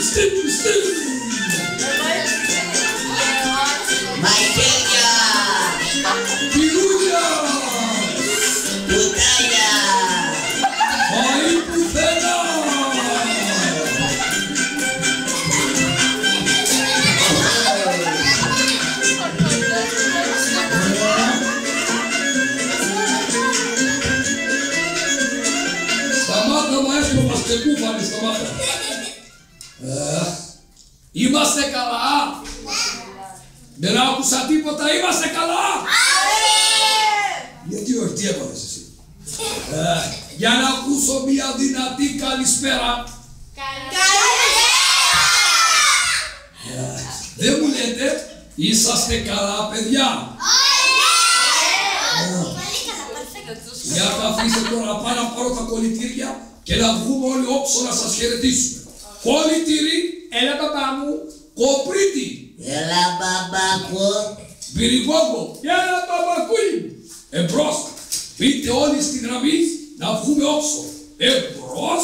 Μαχαίρια. Πυρούλια. Πουτάνια. Φαΐ πουθενά. Σταμάτα μαέστρο μας και κούφανε, σταμάτα. Είμαστε καλά. Δεν άκουσα τίποτα, είμαστε καλά. Γιατί όχι, τι έπαθες εσύ? Για να ακούσω μια δυνατή καλησπέρα. Δεν μου λέτε, είσαστε καλά παιδιά? Για καθίστε τώρα, πάω να πάρω τα κολλητήρια και να βγούμε όλοι όψο να σας χαιρετήσουμε. Κολλητήρι, έλα μπαμπά μου. Κοπρίτη. Έλα μπαμπάκο. Μπυριγκόγκο. Έλα μπαμπακούι. Εμπρός. Πείτε όλοι στη γραμμή να βγούμε όψο. Εμπρός.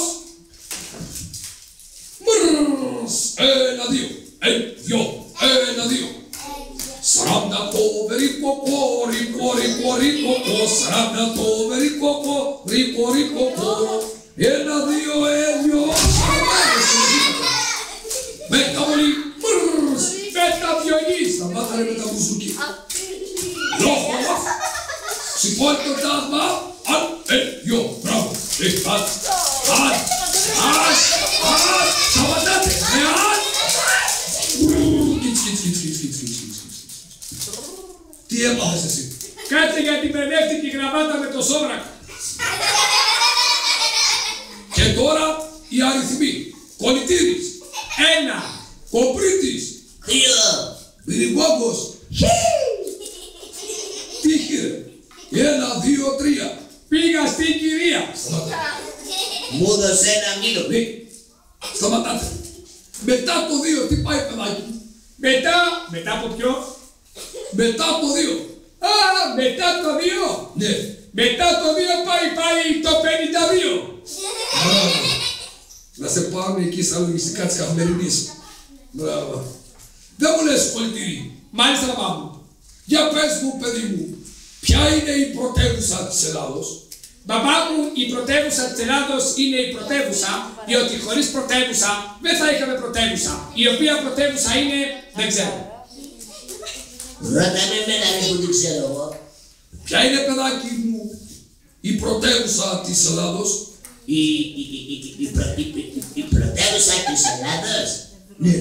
Μρρρρρς. Ένα, δύο. Δυο. Ένα, δύο. 40 το βερικοκό, ρικο, ρικο, ρικοκό. 40 το βερικοκό, ρικο, ρικοκό. Ένα, δύο, δυο. Μέτα πολύ. Μέτα βιολί. Σταμάτα ρε με τα μπουζούκι. Λόγω. Σηκώνει το τάγμα. Αν, δυο. Μπράβο. Σταματάτε. Τι έπαθες εσύ? Κάτσε γιατί μπερδεύτηκε η γραμμάτα με το σόβρακα. Και τώρα οι αριθμοί. Κολλητήρης. 1. Κοπρίτης. 2. Μπυριγκόγκος. Τύχη ρε. 1, 2, 3. Πήγα στην κυρία. Μου δώσε ένα μήλο. Σταματάτε. Μετά το 2 τι πάει παιδάκι? Μετά από ποιο? Μετά το 2. Α, μετά το 2. Ναι. Μετά το 2 πάει το 52. Να σε πάμε εκεί στα λογιστικά της καθημερινής. Μπράβο. Δεν μου λες κολλητήρι. Μάλιστα μπαμπά μου. Για πες μου παιδί μου, ποια είναι η πρωτεύουσα της Ελλάδος? Μπαμπά μου, η πρωτεύουσα της Ελλάδος είναι η πρωτεύουσα, διότι χωρίς πρωτεύουσα δεν θα είχαμε πρωτεύουσα. Η οποία πρωτεύουσα είναι, δεν ξέρω. Ρώτα με εμένα που δεν ξέρω εγώ. Ποια είναι παιδάκι μου η πρωτεύουσα της Ελλάδος? Η πρωτεύουσα της Ελλάδος. Ναι.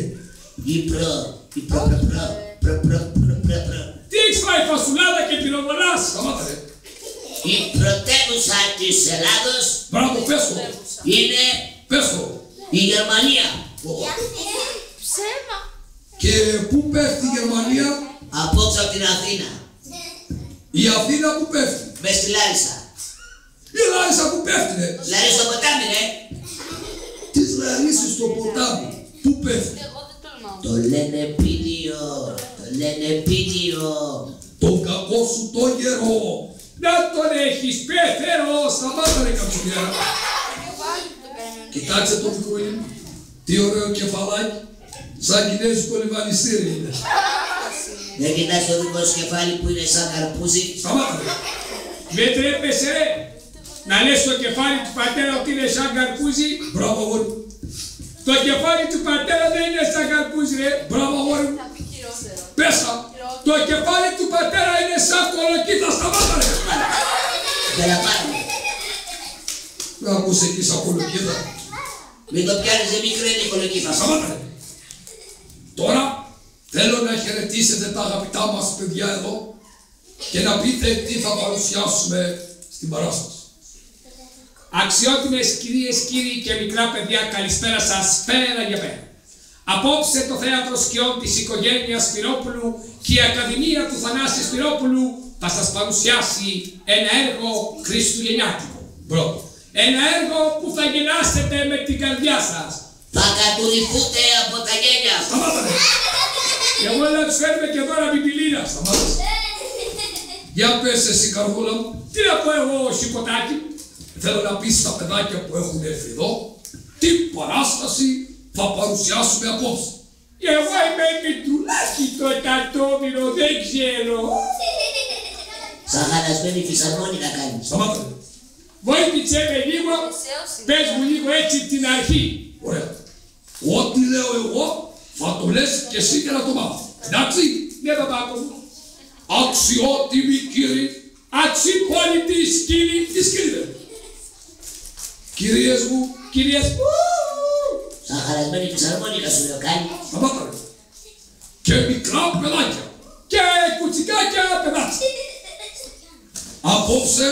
Τι έχεις φάει φασουλάδα και πυροβολάς? Σταμάτα ρε. Η πρωτεύουσα της Ελλάδος. Μπράβο, πες το. Είναι Πες το. η Γερμανία. Ψέμα. Και πού πέφτει η Γερμανία? Απόψε από την Αθήνα. Η Αθήνα που πέφτει? Μες στη Λάρισα. Η Λάρισα που πέφτει ρε. Λάρισα στο ποτάμι ρε. Της Λαρίσης στο ποτάμι. Πού πέφτει? Εγώ δεν τολμάω. Το λένε πίνιο. Το λένε πίνιο. Τον κακό σου το γερό. Να τον έχεις πεθερό. Σταμάτα ρε καμπουλιά. Κοιτάξτε το μικρούλι μου. Τι ωραίο κεφαλάκι. Σαν κινέζικο λιβανιστήρι είναι. Δεν κοιτάς το δικό σου κεφάλι που είναι σαν καρπούζι. Σταμάτα ρε. Με τρέπεσαι ρε. Να λες το κεφάλι του πατέρα ότι είναι σαν καρπούζι. Μπράβο αγόρι μου. Το κεφάλι του πατέρα δεν είναι σαν καρπούζι ρε. Μπράβο αγόρι μου. Θα πει χειρότερο. Πέσα. Το κεφάλι του πατέρα είναι σαν κολοκύθα. Σταμάτα ρε. Δεν τα πάρουμε. Να ακούς εκεί σαν κολοκύθα. Μην το πιάνεις δεν μικρό είναι η κολοκύθα. Σταμάτα ρε. Τώρα θέλω να χαιρετήσετε τα αγαπητά μας παιδιά εδώ και να πείτε τι θα παρουσιάσουμε στην παράσταση. Αξιότιμες κυρίες, κύριοι και μικρά παιδιά, καλησπέρα σας πέρα για πέρα. Απόψε το θέατρο σκιών της οικογένειας Σπυρόπουλου και η Ακαδημία του Θανάση Σπυρόπουλου θα σας παρουσιάσει ένα έργο χριστουγεννιάτικο. Μπράβο. Ένα έργο που θα γελάσετε με την καρδιά σας. Θα κατουρηθούτε από τα γένια. Σταμάτα ρε. Και εγώ να τους φέρουμε και τώρα μπιμπιλίνα. Σταμάτα. Για πες εσύ καρδούλα μου. Τι να πω εγώ σηκωτάκι. Θέλω να πεις στα παιδάκια που έχουν έρθει εδώ τι παράσταση θα παρουσιάσουμε απόψε. Εγώ είμαι Μητρουλάκη το τατόμηρο, δεν ξέρω. Σαν χαλασμένη φυσαρμόνικα κάνεις. Σταμάτα. Βοήθησε με λίγο, πες μου λίγο έτσι την αρχή. Ωραία. Ό,τι λέω εγώ θα το λες και εσύ και να το μάθεις. Εντάξει. Ναι, παπάκο μου. Αξιότιμοι κύριοι. Αξιπόλητοι σκύλοι. Τι σκύλοι. Κυρίες μου. Κυρίες μου. Σαν χαλασμένη φυσαρμόνικα σου λέω κάνει. Σταμάτα ρε. Και μικρά παιδάκια. Και κουτσικάκια παιδάκια. Απόψε.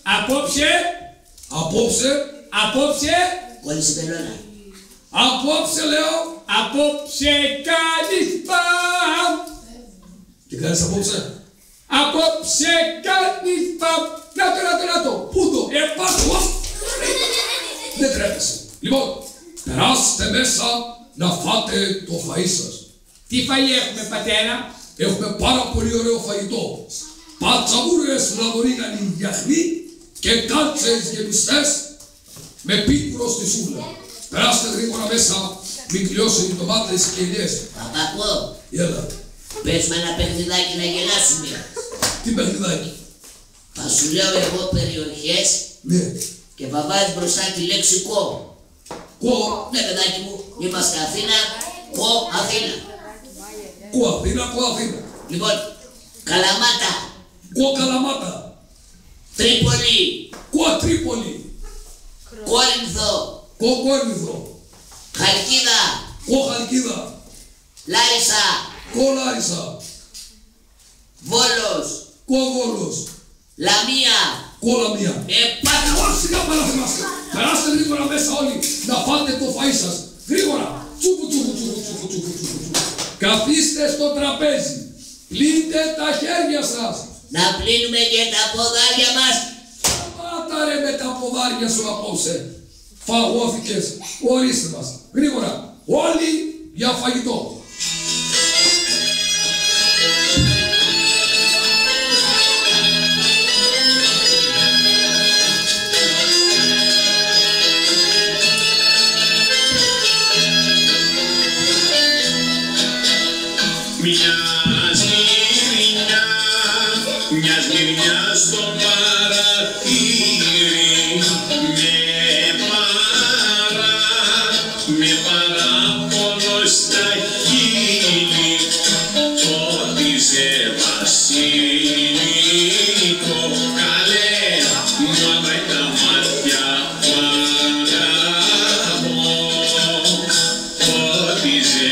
Απόψε. Κόλλησε η πελώνα. Απόψε λέω. Απόψε κάνεις παμ. Τι κάνεις απόψε. Απόψε κάνεις παμ. Να το. Πού το. Πάρτο. Δεν τρέπεσαι. Λοιπόν, περάστε μέσα να φάτε το φαΐ σας. Τι φαΐ έχουμε, πατέρα. Έχουμε πάρα πολύ ωραίο φαγητό. Πατσαβούρες λαδορίγανοι γιαχνοί και κάλτσες γεμιστές με πίκουρο στη σούβλα. Περάστε γρήγορα μέσα, μην κλειώσουν οι ντομάτες και οι ελιές. Παπακό, Έλα. πες με ένα παιχνιδάκι να γελάσουμε. Τι παιχνιδάκι. Θα σου λέω εγώ περιοχές Ναι. και θα βάζεις μπροστά τη λέξη κο. Κο. Ναι, παιδάκι μου, είμαστε Αθήνα, κο Αθήνα. Κο Αθήνα, κο Αθήνα. Λοιπόν, Καλαμάτα, Κο Καλαμάτα. Τρίπολη, Κο Τρίπολη. Κόρινθο, Κο Κόρινθο. Χαλκίδα, Κο Χαλκίδα. Λάρισα, Κο Λάρισα. Βόλος, Κο Βόλος. Λαμία, Κο Λαμία. Πάτρα. Σιγά παραθυμάστε. Περάστε γρήγορα μέσα όλοι να φάτε το φαΐ σας. Γρήγορα. Τσουπου. Καθίστε στο τραπέζι. Πλύντε τα χέρια σας. Να πλύνουμε και τα ποδάρια μας. Σταμάτα ρε με τα ποδάρια σου απόψε. Φαγώθηκες. Ορίστε μας. Γρήγορα. Όλοι για φαγητό. Μια σμυρνιά στο παραθύρι με παράπονο στα χείλη φώτιζε βασίλικο καλέ μαύρα τα μάτια παραπώ φώτιζε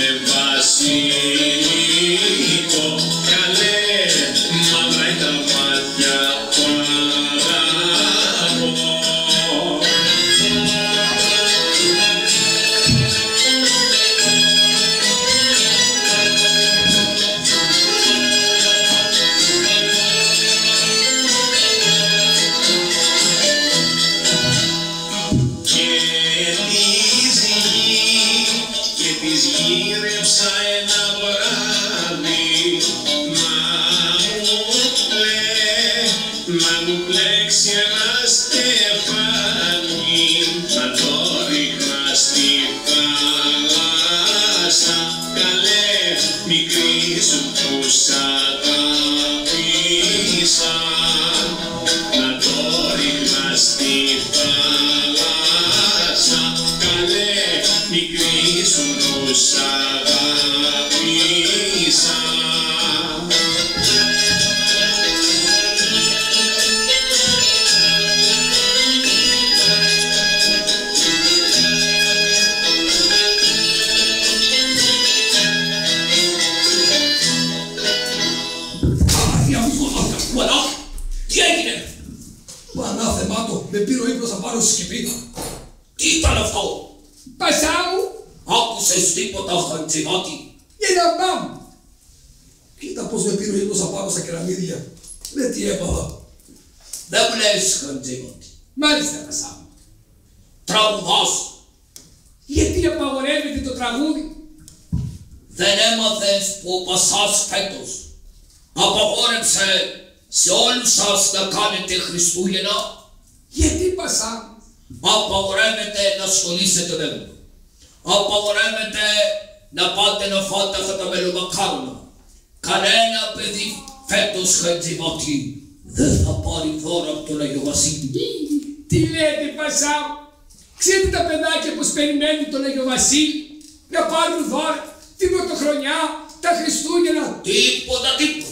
βασίλικο καλέ μαύρα τα μάτια παραπώ. Και της γύρεψα ένα βράδυ να μου πλέξει ένα στεφάνι να το ρίχνα στη θάλασσα καλέ μικρή σου που σ' αγάπησα να το ρίχνα στη θάλασσα καλέ μικρή σου που σ' αγάπησα. Τι έγινε. Πανάθεμά το. Με πήρε ο ύπνος να πάρω στη σκεπή. Τι ήταν αυτό. Πασά μου. Άκουσες τίποτα χαντζημάτι. Είναι μπαμ. Κοίτα πως με πήρε ο ύπνος να πάρω στα κεραμίδια. Με τι έπαθα. Δεν μου λες χαντζημάτι. Μάλιστα, πασά μου. Τραγουδάς. Γιατί απαγορεύεται το τραγούδι. Δεν έμαθες που ο Πασάς φέτος απαγόρεψε σε όλους σας να κάνετε Χριστούγεννα. Γιατί, πασά μου. Απαγορεύεται να στολίσετε βέβαιο. Απαγορεύεται να πάτε να φάτε αυτά τα μελομακάρονα. Κανένα παιδί φέτος Χατζημάτη δεν θα πάρει δώρα από τον Αγιο Βασίλη. Τι λέτε πασά, ξέρετε τα παιδάκια πως περιμένουν τον Αγιο Βασίλη να πάρουν δώρα την Πρωτοχρονιά, τα Χριστούγεννα. Τίποτα.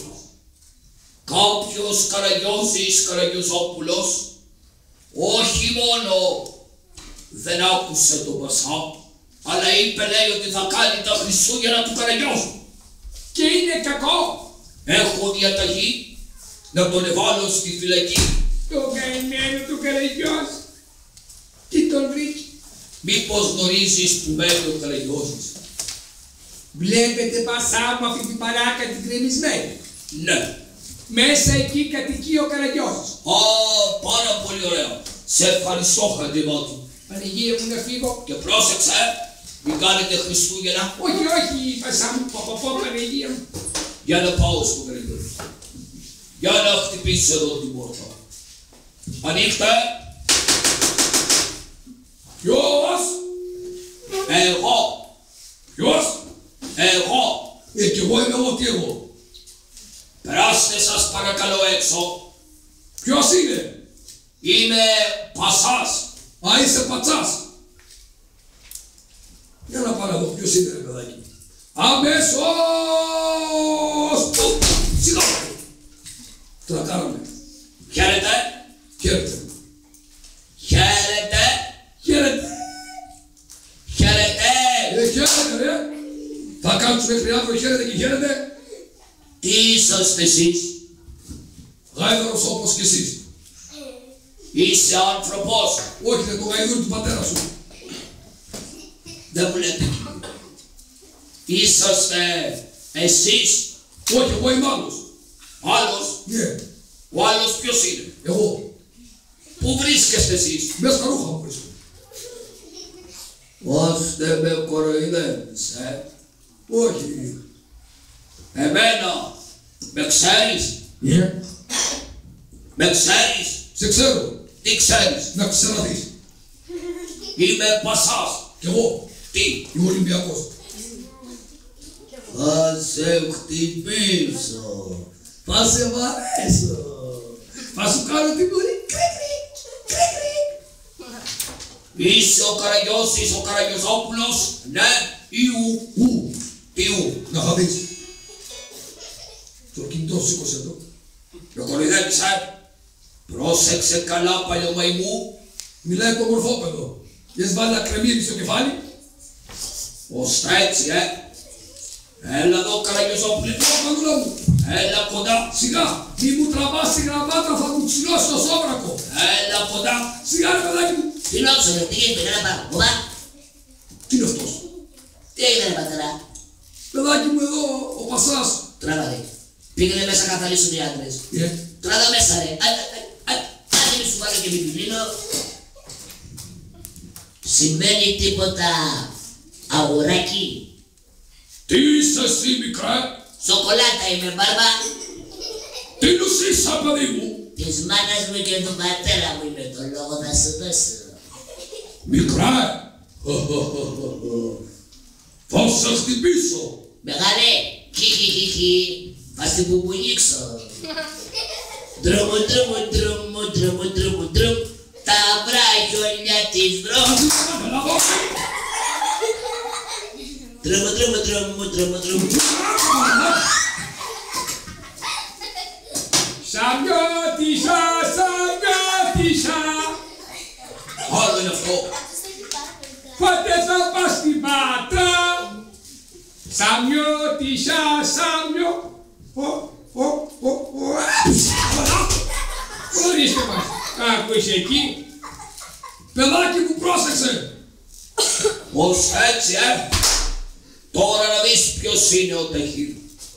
Κάποιος Καραγιώζης Καραγιωζόπουλος όχι μόνο δεν άκουσε τον Πασά, αλλά είπε λέει ότι θα κάνει τα Χριστούγεννα του Καραγιώζου. Και είναι κακό. Έχω διαταγή να τον εβάλω στη φυλακή. Το καημένο του Καραγιώζου. Τι τον βρήκε. Μήπως γνωρίζεις που μένει ο Καραγιώζης? Βλέπετε πασά μου αυτή την παράκα την κρεμισμένη. Ναι. Μέσα εκεί κατοικεί ο Καραγιώζης. Πάρα πολύ ωραία. Σε ευχαριστώ Χατζημάτη. Παναγία μου να φύγω. Και πρόσεξε, μην κάνετε Χριστούγεννα. Όχι, πασά μου, Παναγία μου. Για να πάω στο Καραγιώζη. Για να χτυπήσω εδώ την πόρτα. Ανοίχτε. Ποιος? Εγώ. Ποιος? Εγώ. Κι εγώ είμαι εγώ, τι εγώ? Περάστε σας παρακαλώ έξω. Ποιος είναι? Είμαι Πασάς. Α, είσαι πατσάς. Για να πάρω εδώ, ποιος είναι ρε παιδάκι? Αμέσως! Σιγά! Τι να κάναμε? Χαίρετε. Χαίρετε. Χαίρετε. Χαίρετε. Χαίρετε. Χαίρετε ρε. Θα κάτσουμε μέχρι αύριο χαίρετε και χαίρετε. Τι είσαστε εσείς? Γάιδαρος όπως και εσείς. Είσαι άνθρωπος. Όχι, είναι το γαϊδούρι του πατέρα σου. Δεν μου λέτε. Είσαστε εσείς? Όχι, εγώ είμαι άλλος. Άλλος? Ναι, Ο άλλος ποιος είναι? εγώ. Πού βρίσκεστε εσείς? Μέσα στα ρούχα μου βρίσκω. Ώστε με κοροϊδεύεις, Όχι. Εμένα με ξέρεις? Ναι. Με ξέρεις? Σε ξέρω. Τι ξέρεις? Να ξαναδείς. Είμαι Πασάς. Κι εγώ. Τι? Είμαι Ολυμπιακός. Θα σε χτυπήσω. Θα σε βαρέσω. Θα σου κάνω την πορεία. Είσαι ο Καραγιώσης, ο Καραγιωζόπουλος? Ναι ή ου? Τι ου? Να θα δεις. Το κινητό σήκωσε εδώ. Με κοροϊδεύεις, Πρόσεξε καλά παλιωμαϊμού. Μιλάει το μορφόπεδο. Και έχει βάλει ένα κρεμμύδι στο κεφάλι. Ώστε έτσι, Έλα εδώ, Καραγιωζόπουλε. Παντούλα μου. Έλα κοντά. Σιγά. Μη μου τραβάς τη γραμμάτρα, θα μου ψηλώσει το σόβρακο. Έλα κοντά. Σιγά ρε παιδάκι μου. Τι νόξω, τι γίνεται, καλά πάω. Οπα. Τι είναι αυτός? Τι έγινε, ρε πατέρα? Παιδάκι μου εδώ, ο Πασάς. Τράβα, πήγαινε μέσα να καθαρίσουν οι άντρες. Τράβα μέσα, ρε. Άντε μη σου βάλω και πιπιλίνο. Σημαίνει τίποτα, αγοράκι? Τι είσαι εσύ μικρέ? Σοκολάτα είμαι, μπάρμπα. Τι νουσίσα παιδί μου? Της μάνας μου και του πατέρα μου είμαι, το λόγο θα σου δώσω. Μικρέ. Θα σε χτυπήσω. Μεγάλε, χιχιχιχι, θα στην πουμπουνίξω. Δρόμο, τα βράχιολια της δρόμου. Δρόμο. Σαμιώτησα. Άλλο είναι αυτό. Πότε θα πας στην Πάτρα? Σαμιώτησα. Ορίστε μας. Κάπου είσαι εκεί. Παιδάκι μου, πρόσεξε. Ως έτσι, Τώρα να δεις ποιος είναι ο Τεχύρ.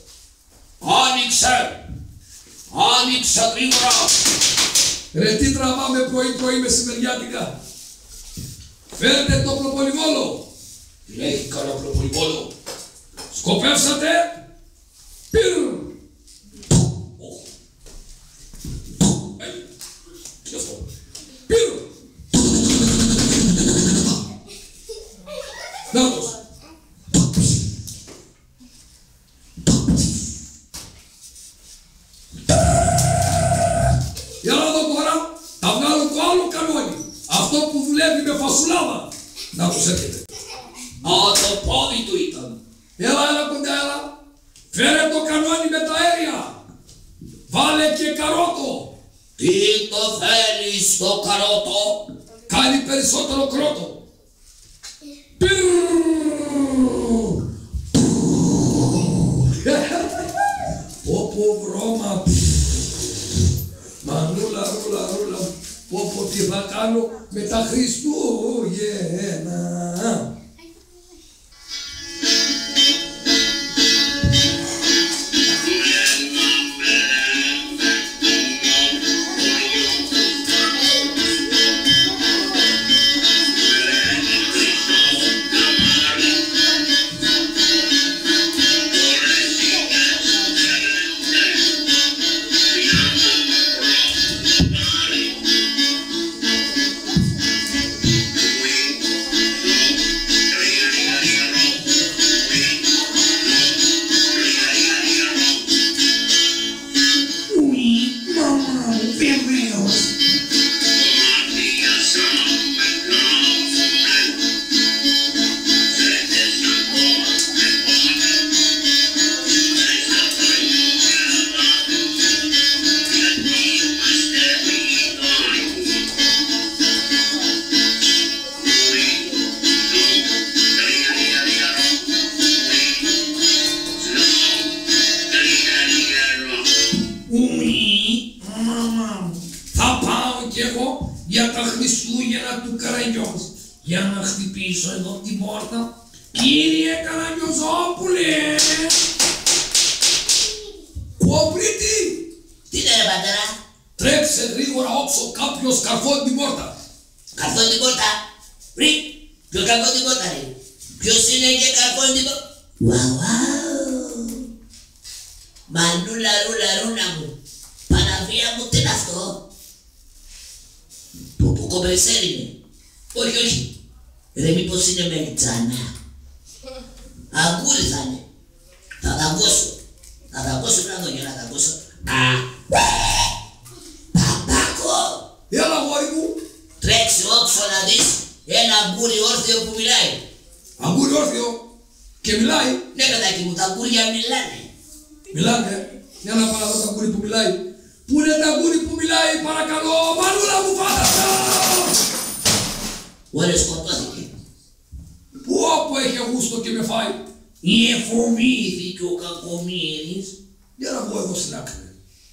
Άνοιξε γρήγορα. Ρε τι τραβάμε πρωί μεσημεριάτικα. Φέρτε το προπολιβόλο. Έχει κανένα προπολιβόλο? Σκοπεύσατε. Πυρ. Τι αυτό? Πυρ. Νάτος. Για να δω τώρα, θα βγάλω το άλλο κανόνι. Αυτό που δουλεύει με φασουλάδα. Νάτος έρχεται. Α, το πόδι του ήταν. Έλα κοντά, έλα. Φέρε το κανόνι με τα αέρια. Βάλε και καρότο. Τι το θέλεις το καρότο? Κάνει περισσότερο κρότο. Πω βρώμα. Μανούλα, ρούλα. Πω τι θα κάνω με τα Χριστούγεννα. Θα πάω κι εγώ για τα Χριστούγεννα του Καραγιώζη. Για να χτυπήσω εδώ την πόρτα. Κύριε Καραγιωζόπουλε! Κοπρίτη! Τι είναι ρε πατέρα? Τρέξε γρήγορα όψω κάποιος καρφώνει την πόρτα. Καρφώνει την πόρτα. Βρει. Ποιος καρφώνει την πόρτα ρε? Ποιος είναι και καρφώνει την πόρτα? Βαουάου. Μανούλα ρούλα μου. Παναβία μου τι είναι αυτό? Που κομπρεσέρ είναι? Όχι. Ρε μήπως είναι μελιτζάνα? Αγκούρι θα είναι. Θα τα ακούσω. Να δω για να τα ακούσω. Παπάκο! Έλα γόρι μου. Τρέξε όξω να δεις ένα αγκούρι όρθιο που μιλάει. Αγκούρι όρθιο και μιλάει. Ναι παιδάκι μου, τα αγκούρια μιλάνε. Μιλάνε. Για να πάω να δω τα αγκούρι που μιλάει. Πού είναι τα αγκούρι που μιλάει, παρακαλώ, μανούλα μου φάνταστα! Ωραία, σκοτώθηκε. Πού όπου έχει γούστο και με φάει. Εφοβήθηκε ο κακομοίρης. Για να βγω εδώ στην άκρη.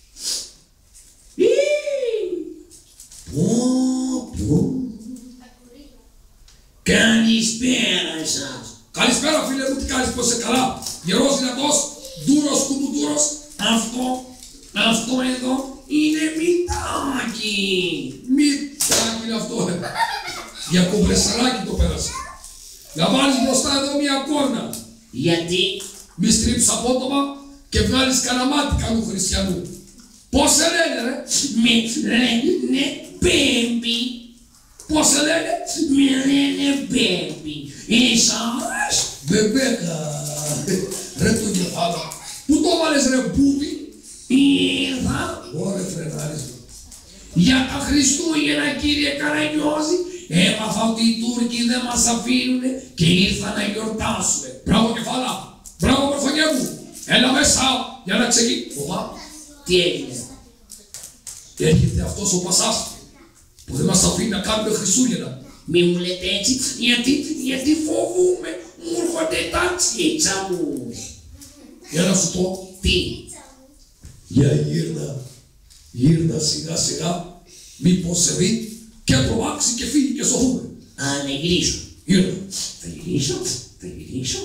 Καλησπέρα σας. Καλησπέρα φίλε μου, τι κάνεις, πώς είσαι καλά? Γερός, δυνατός, ντούρος, κουμπουντούρος. Αυτό εδώ είναι μητάκι. Μητάκι είναι αυτό. Για κομπρεσαράκι το πέρασε. Να βάλεις μπροστά εδώ μια κόρνα. Γιατί? Μη στρίψεις απότομα και βγάλεις καναμάτι κανού χριστιανού. Πώς σε λένε ρε? Με λένε Μπέμπι. Πώς σε λένε? Με λένε Μπέμπι. Εσάς? Μπεμπέκα. Ρε το κεφάλα. Πού το βάλες ρε μπούμπι? Ήρθα. Ωραία φρενάρισμα. Για τα Χριστούγεννα κύριε Καραγιώζη έμαθα ότι οι Τούρκοι δεν μας αφήνουνε και ήρθα να γιορτάσουμε. Μπράβο κεφάλα. Μπράβο προφανιά μου. Έλα μέσα για να ξεκινήσουμε. Τι έγινε? Έρχεται αυτός ο Πασάς που δεν μας αφήνει να κάνουμε Χριστούγεννα. Μη μου λέτε έτσι, Γιατί φοβούμαι, μου έρχονται τα τσίτσα μου. Για να σου πω. τι? Για γύρνα σιγά σιγά. Μήπως σε δει και τρομάξει και φύγει και σωθούμε. Α, να γυρίσω. Γύρνα. Θα γυρίσω.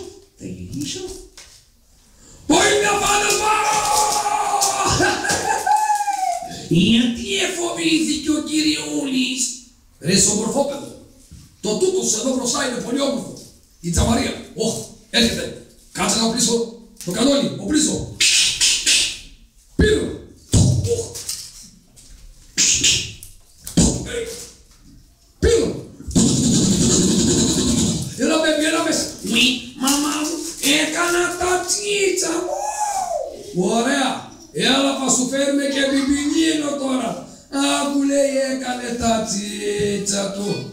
Όχι μια φάντασμα! Γιατί εφοβήθηκε ο κυριούλης? Ρε είσαι ομορφόπεδο. Το τούτος εδώ μπροστά είναι πολύ όμορφο. Η Τζαμαρία. Όχι, έρχεται. Κάτσε να οπλίσω το κανόνι. Οπλίσω. Πήρω. Πήρω. Έλα μέσα. Ui, Mama μου έκανα τατσίτσα μου. Ωραία. Έλα θα σου φέρουμε και πιπινίνο τώρα. Άκου λέει έκανε τατσίτσα του.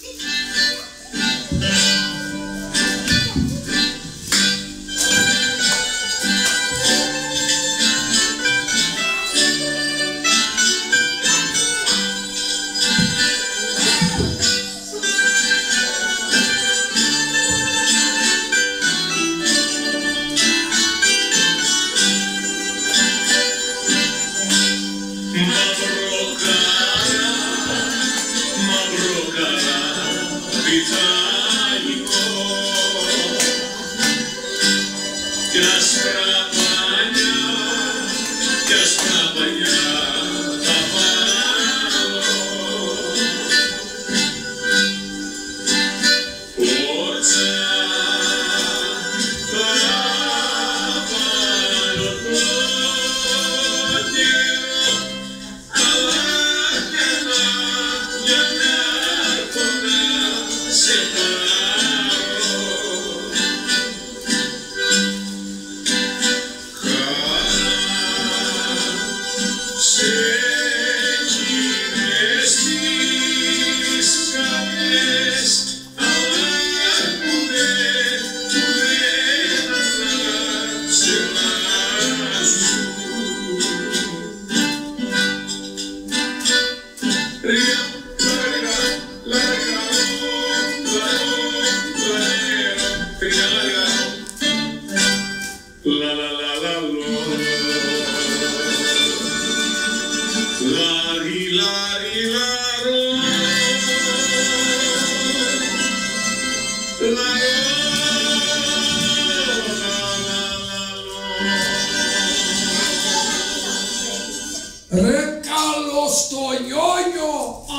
Ρε καλώς το νιόνιο!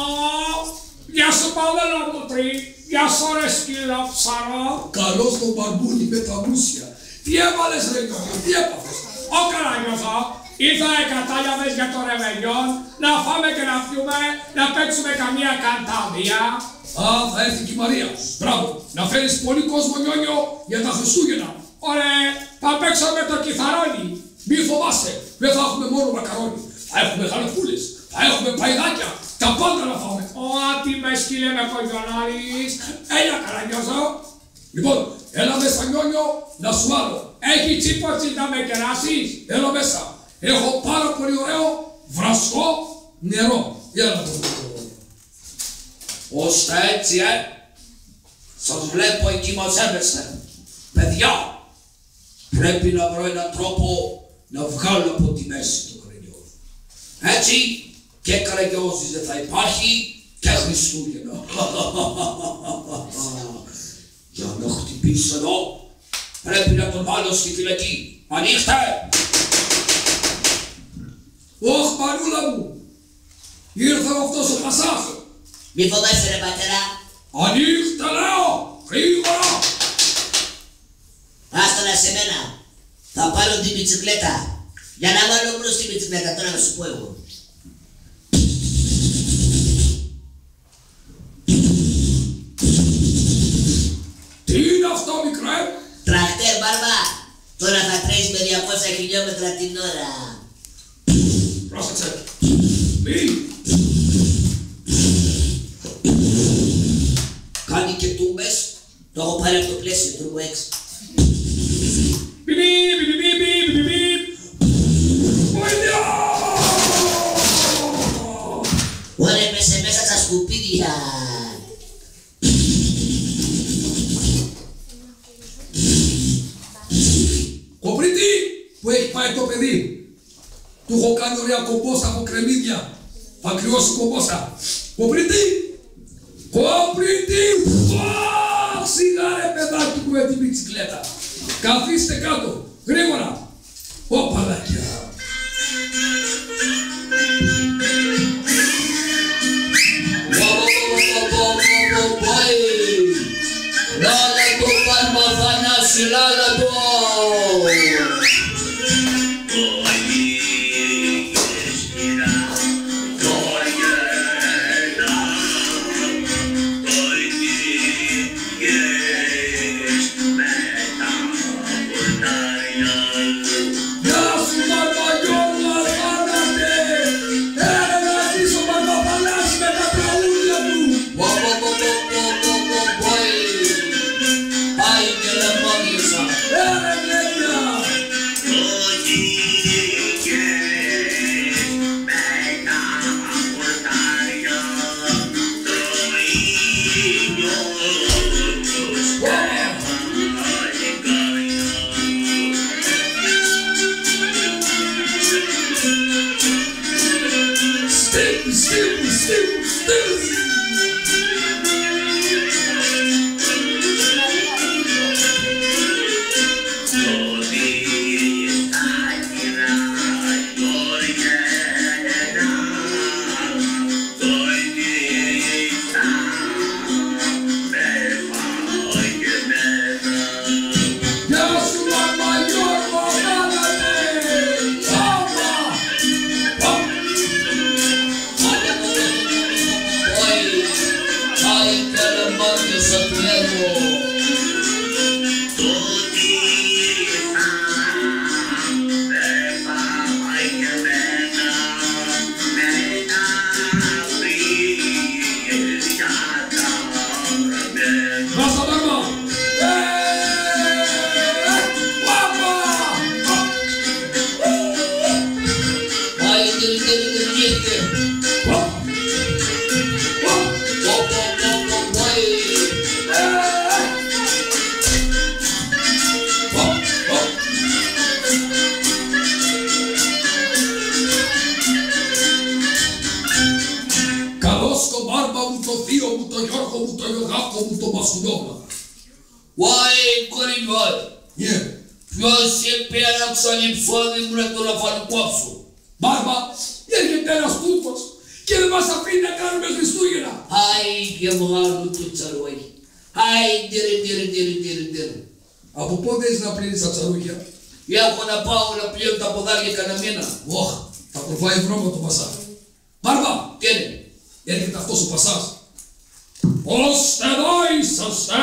Γεια σου Παύλα Μουτρή, γεια σου ρε σκύλα ψαρά. Καλώς το μπαρμπούνι με τα μουσια. Τι έβαλες ρε νιόνιο, τι έπαθες? Ω καλά νιώθω, ήρθα εκατάλιαβες για το ρεβελιόν, να φάμε και να πιούμε, να παίξουμε καμία καντάδια. Α, θα έρθει και η Μαρία. Μπράβο, να φέρεις πολύ κόσμο νιόνιο για τα Χριστούγεννα. Ωραία, θα παίξω με το κιθαρόνι. Μη φοβάσαι, δεν θα έχουμε μόνο μακαρόνι. Θα έχουμε γαλοπούλες, θα έχουμε παϊδάκια, τα πάντα να φάμε. Τι με σκύλε με κογιονάρης. Έλα καλά νιώθω. Λοιπόν, έλα μέσα νιόνιο να σου βάλω. Έχει τσίποτσι να με κεράσεις. Έλα μέσα. Έχω πάρα πολύ ωραίο βραστό νερό. Έλα να το δω. Ώστε έτσι, σας βλέπω εκεί μαζεύεστε. Παιδιά, πρέπει να βρω έναν τρόπο να βγάλω από τη μέση το Καραγιώζη. Έτσι, και Καραγιώζης δεν θα υπάρχει και Χριστούγεννα. Για να χτυπήσω εδώ, πρέπει να τον βάλω στη φυλακή. Ανοίχτε! Ωχ, Μανούλα μου, ήρθε αυτός ο Πασάς. Μη φοβάσαι ρε πατέρα. Ανοίχτε λέω, γρήγορα. Άστο να σε μένα. Θα πάρω την μπιτσικλέτα. Για να βάλω μπρος την μπιτσικλέτα, τώρα να σου πω εγώ. Τι είναι αυτό μικρέ? Τρακτέρ μπάρμπα. Τώρα θα τρέχεις με 200 χιλιόμετρα την ώρα. Πρόσεξε. Μη. Κάνει και τούμπες. Το έχω πάρει από το πλαίσιο, Turbo X. Ωραία, πέσε μέσα στα σκουπίδια. Κοπρίτη, που έχει πάει το παιδί. Του έχω κάνει ωραία κομπόσα από κρεμμύδια. Θα κρυώσει κομπόσα. Κοπρίτη, κοπρίτη. Σιγά ρε παιδάκι μου με την μπιτσικλέτα. Καθίστε κάτω, γρήγορα. Οπαλάκια. Λάλα το Πάλμα Θανάση, λάλα το! Uai, Corinhoara, você pera que só lhe fome mulher la fala coapso. Barba, ele que tem as culpas, que ele vai saber da cara mesmo estuira. Ai, que morro tu tsaroi. Ai, dire. A podes na presença tsaruia. Ya kona Paula pia tapodali kanamina. Wah, tá por vai vroma tu passar. Barba, Quem? ele que tá todo passar. Os dois,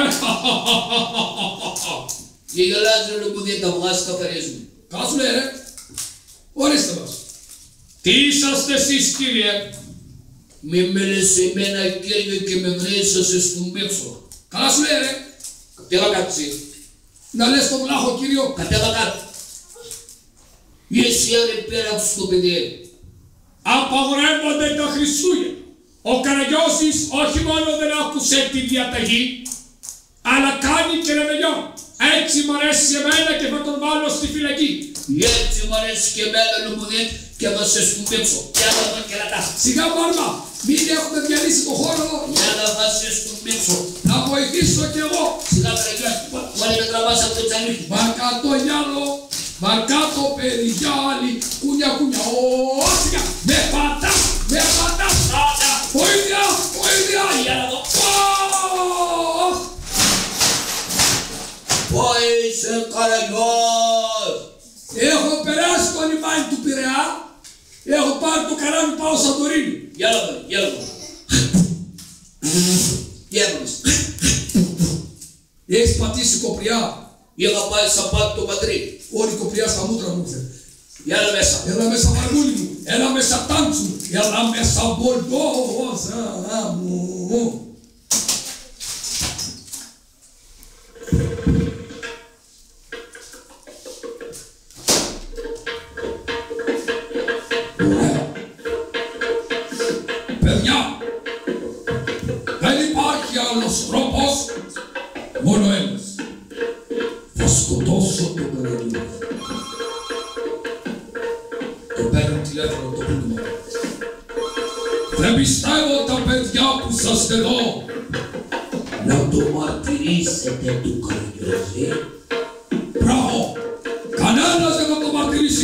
E galera não podia dar mais cafaresmo. Caso lere, ora estamos. Tisas de sistivie. Me merece mena aquele que me merece se estumbexo. Caso lere, Katela katsi. na lesto blaho kirio. Katela kat. E esse é pera estupidez. Απαγορεύονται τα Χριστούγεννα. Ο Καραγιώσης όχι μόνο δεν άκουσε τη διαταγή, αλλά κάνει και ρεβελιόν. Έτσι μ' αρέσει εμένα και θα τον βάλω στη φυλακή. Έτσι μου αρέσει και εμένα νομοδίτ και θα σε σκουμπίξω. Για να δω κερατά. Σιγά Μπάρμα, μην έχουμε διαλύσει το χώρο. Για να θα σε σκουμπίξω. Να βοηθήσω κι εγώ. Σιγά παιδιά, βάλε με τραβάς από το τσαλίκι. Μαρκάτο γυάλο, μαρκάτο περιγιάλι, κουνιά. Ω, σιγά, με πατάς. Βοήθεια. Για να δω. Πόη σε Καραγιός. Έχω περάσει το λιμάνι του Πειραιά, έχω πάρει το καράβι πάω Σαντορίνη. Για να δω. Για να δω. Έχεις πατήσει κοπριά. Είχα πάει Σαπάτ το Πατρί. Όλη η κοπριά στα μούτρα μου ήρθε. Για να μέσα. Έλα μέσα μαργούλη μου, έλα μέσα τάντσου μου, έλα μέσα μπολντόζα μου. Ωραία. Παιδιά, δεν υπάρχει άλλος τρόπος, μόνο ένας. Θα σκοτώσω τον Καραγιώδη. Το παίρνω τηλέφωνο το πούλμα. Δεν πιστεύω τα παιδιά που είσαστε εδώ. Να το μαρτυρήσετε του Καραγιώζη. Μπράβο! Κανένας δεν θα το μαρτυρήσει.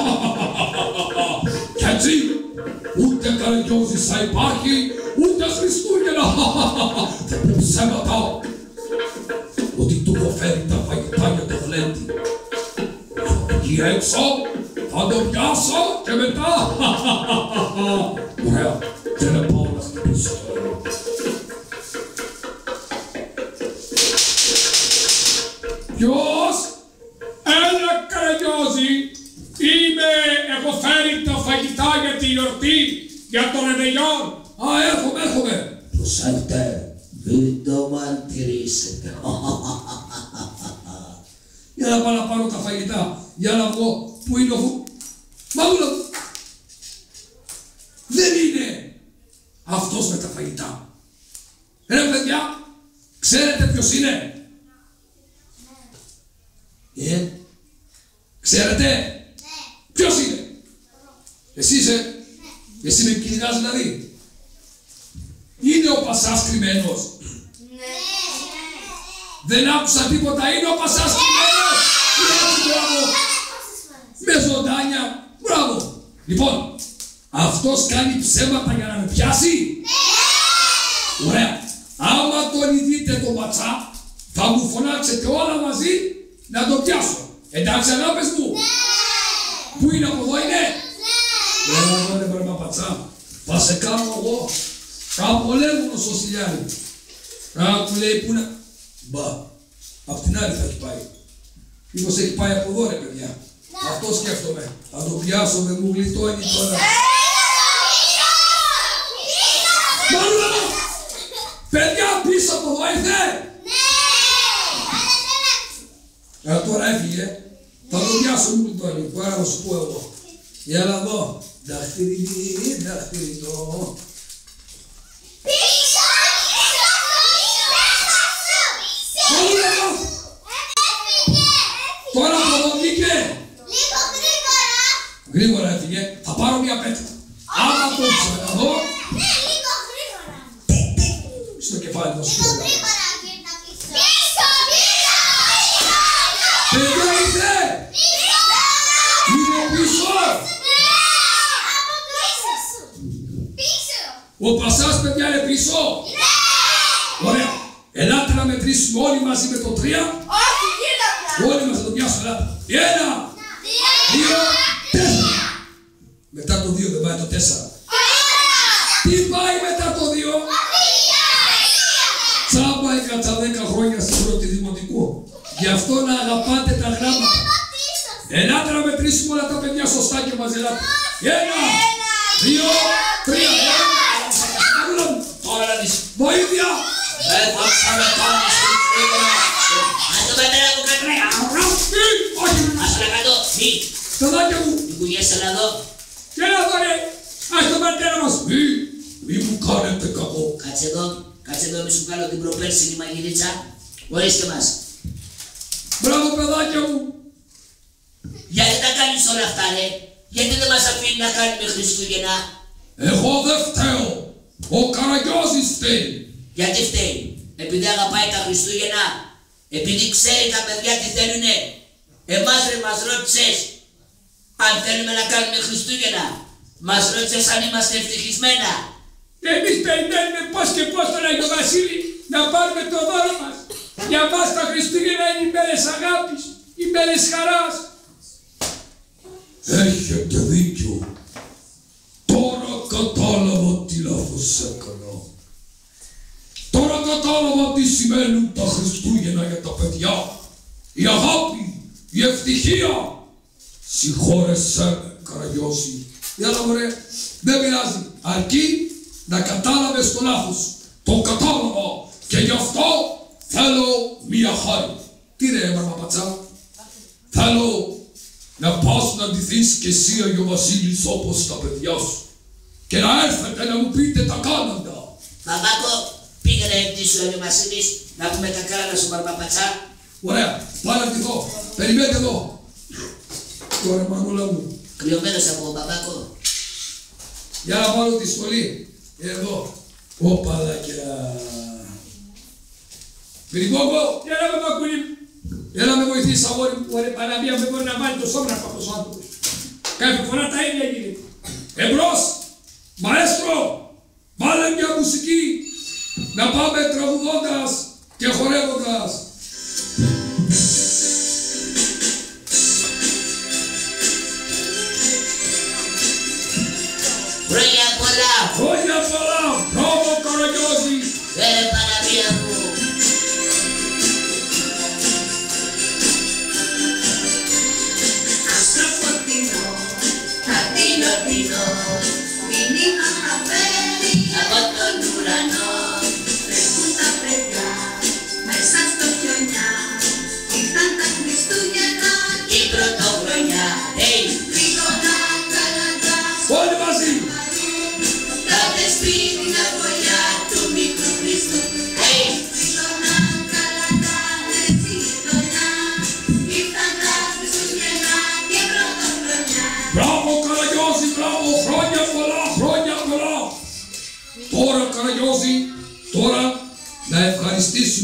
Κι έτσι, ούτε Καραγιώζης θα υπάρχει, ούτε Χριστούγεννα. Θα πω ψέματα. Ότι του έχω φέρει τα φαγητά για το γλέντι. Θα βγει έξω, θα το πιάσω και μετά. Ωραία, δεν πάω να χτυπήσω. Ποιος? Έλα Καραγιώζη, έχω φέρει τα φαγητά για τη γιορτή, για το ρεβελιόν. Α, έρχομαι. Προσέχτε, μην το μαρτυρήσετε. Για να πάω να πάρω τα φαγητά για να βγω. Πού είναι ο Μαούλα μου. Δεν είναι αυτός με τα φαγητά. Ρε παιδιά, ξέρετε ποιος είναι? Ξέρετε? Ποιος είναι? Εσύ είσαι? Εσύ με κυνηγάς δηλαδή? Είναι ο Πασάς κρυμμένος? Δεν άκουσα τίποτα, είναι ο Πασάς κρυμμένος? Με ζωντάνια, μπράβο. Λοιπόν, αυτός κάνει ψέματα για να με πιάσει? Ωραία. Άμα τον ειδείτε τον Πατσά, θα μου φωνάξετε όλα μαζί να το πιάσω. Εντάξει αγάπες μου? Πού είναι, από εδώ είναι? Έλα εδώ ρε Πατσά, θα σε κάνω εγώ. Απολέμονος ο Σιλιάρη. Άκου λέει που είναι. Μπα, απ' την άλλη θα έχει πάει. Μήπως έχει πάει από εδώ ρε παιδιά. Αυτό σκέφτομαι. Θα το πιάσω, δεν μου γλιτώνει τώρα. Μάλλον! Παιδιά, πίσω από εδώ ήρθε! Τώρα έφυγε. Θα το πιάσω, μου γλιτώνει. Πάρα να σου πω εγώ. Έλα εδώ. Δαχτυριδί, δαχτυριδό. Πίσω! Τώρα από εδώ βγήκε. Λίγο γρήγορα. Γρήγορα έφυγε. Θα πάρω μια πέτρα. Άμα το ξαναδώ. Ναι, λίγο γρήγορα. Στο κεφάλι θα σου Λίγο πω. γρήγορα γύρνα πίσω. Πίσω! Παιδιά ήρθε. Είναι πίσω. Από πίσω σου. Πίσω. Ο Πασάς παιδιά είναι πίσω. Ωραία. Ελάτε να μετρήσουμε όλοι μαζί με το 3. Όχι, γύρνα πια. Όλοι μας θα το πιάσουμε. Ελάτε. 1, 2, 4. Μετά το 2 δεν πάει το 4. Τι πάει μετά το 2? Τσάμπα έκατσα 10 χρόνια στην πρώτη δημοτικού. Γι' αυτό να αγαπάτε τα γράμματα. Ελάτε να μετρήσουμε όλα τα παιδιά σωστά και μαζί. Ελάτε. 1, 2, 3. Τώρα να δεις. Βοήθεια! Θα ξανακάνεις Χριστούγεννα. Ας το πατέρα μου κατρέα. Όχι! Ας το κάτω. Μη. Παιδάκια μου! Μην κουνιέσαι να δω. Και να δω ρε, ας τον πατέρα μας. Μη μου κάνετε κακό. Κάτσε εδώ. Κάτσε εδώ μη σου κάνω την προπέρσινη μαγειρίτσα. Ορίστε μας. Μπράβο παιδάκια μου! Γιατί τα κάνεις όλα αυτά ρε? Γιατί δεν μας αφήνει να κάνουμε Χριστούγεννα? Εγώ δεν φταίω. Ο Καραγκιόζης φταίει. Γιατί φταίει? Επειδή αγαπάει τα Χριστούγεννα? Επειδή ξέρει τα παιδιά τι θέλουνε? Εμάς ρε μας ρώτησες αν θέλουμε να κάνουμε Χριστούγεννα? Μας ρώτησες αν είμαστε ευτυχισμένα? Εμείς περιμένουμε πώς και πώς τον Άγιο Βασίλη να πάρουμε το δώρο μας. Για μας τα Χριστούγεννα είναι ημέρες αγάπης, ημέρες χαράς. Έχετε δίκιο. Τώρα κατάλαβα τι λάθος έκανα. Τώρα κατάλαβα τι σημαίνουν τα Χριστούγεννα για τα παιδιά. Η αγάπη, η ευτυχία. Συγχώρεσέ με, Καραγκιόζη. Έλα μωρέ, δεν πειράζει. Αρκεί να κατάλαβες το λάθος. Το κατάλαβα και γι' αυτό θέλω μία χάρη. Τι ρε Μαρμαπατσά? Θέλω να πας να ντυθείς και εσύ Άγιο Βασίλης όπως τα παιδιά σου και να έρθετε να μου πείτε τα κάναντα. Παπάκο, πήγαινε εκτίσου Άγιο Βασίλης να πούμε τα κάναντα στον Μπαρμπαπατσά. Ωραία, πάρε τη εδώ, περιμένετε εδώ. Τώρα Μανούλα μου, Κρυωμένος από τον Παπάκο. για να βάλω τη στολή. Εδώ, οπαλάκια. Πυρικόκο, Έλα με πακούλι μου. έλα με βοηθήσεις αγόρι μου. Ωραία Παναγία δεν μπορεί να βάλει το σώμα από αυτός ο άνθρωπος. Κάθε φορά τα ίδια γίνεται. Εμπρός, μαέστρο, βάλε μια μουσική να πάμε τραγουδώντας και χορεύοντας. Χρόνια πολλά. Χρόνια πολλά, μπράβο Καραγκιόζη. Παναγία μου. Άστρο φωτεινό, ατινοτινό, μήνυμα να φέρει Από τον ουρανό. τρέχουν τα παιδιά μέσα στο χιονιά. Ήρθαν τα Χριστούγεννα.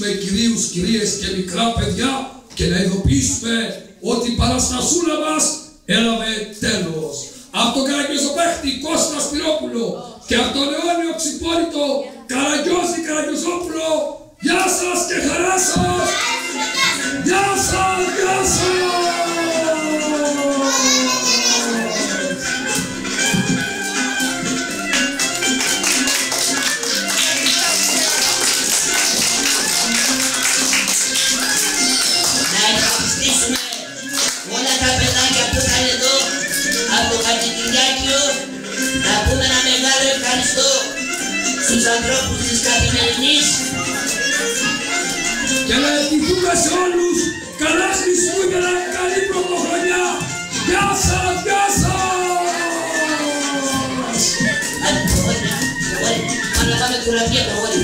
ειδοποιήσουμε κυρίους, κυρίες και μικρά παιδιά και να ειδοποιήσουμε ότι η Παραστασούλα μας έλαβε τέλος. Από τον Καραγκιόζοπαίχτη Κώστα Σπυρόπουλο και από τον αιώνιο ξυπόλυτο Καραγκιόζη Καραγκιόζόπουλο, γεια σας και χαρά σας! Γεια σας, γεια σας! Όλα τα παιδάκια που ήταν εδώ από το Χατζικυριάκιο, να πούμε ένα μεγάλο ευχαριστώ στους ανθρώπους της Καθημερινής και να ευχηθούμε σε όλους καλά Χριστούγεννα, καλή πρωτοχρονιά. Γεια σας, γεια σας! Πάμε να πάμε κουραβία, προχωρή.